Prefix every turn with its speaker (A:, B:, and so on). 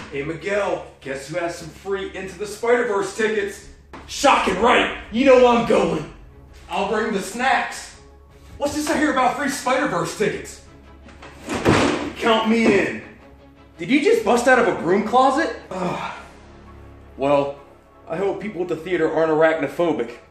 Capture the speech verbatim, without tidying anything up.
A: Hey Miguel, guess who has some free Into the Spider-Verse tickets? Shocking, right? You know I'm going. I'll bring the snacks. What's this I hear about free Spider-Verse tickets? Count me in. Did you just bust out of a broom closet? Ugh. Well, I hope people at the theater aren't arachnophobic.